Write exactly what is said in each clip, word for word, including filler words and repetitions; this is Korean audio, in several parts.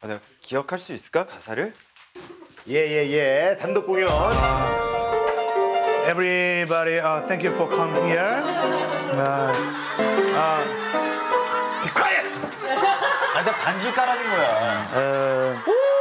아, 내가 기억할 수 있을까 가사를? 예예예 예, 예. 단독 공연. Everybody, uh, thank you for coming here. Uh, uh, be quiet. 아, 나 반주 깔아준 거야. Uh,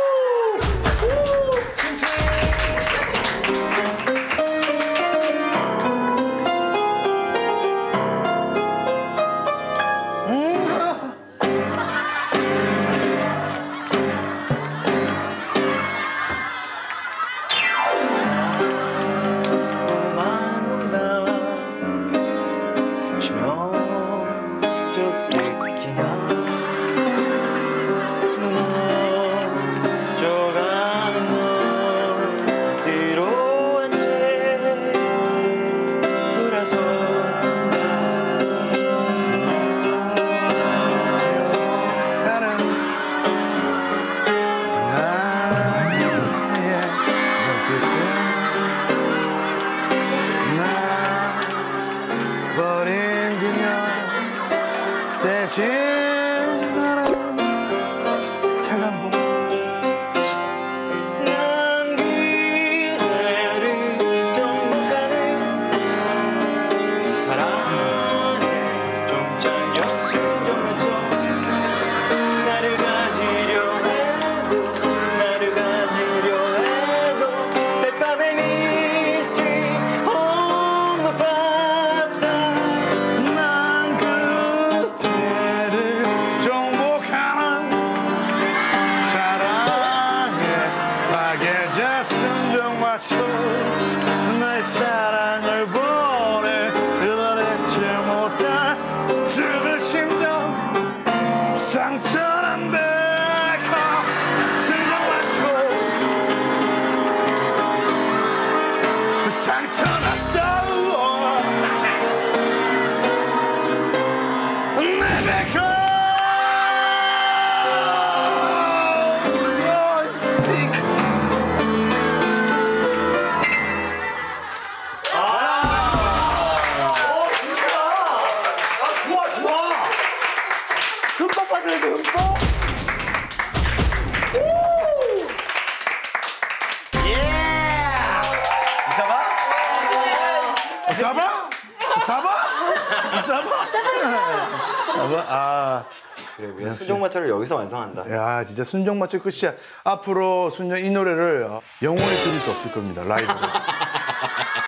아, 그래, 우리가 순정마초를 여기서 완성한다. 야, 진짜 순정마초 끝이야. 앞으로 순정 이 노래를 영원히 들을 수 없을 겁니다, 라이브로.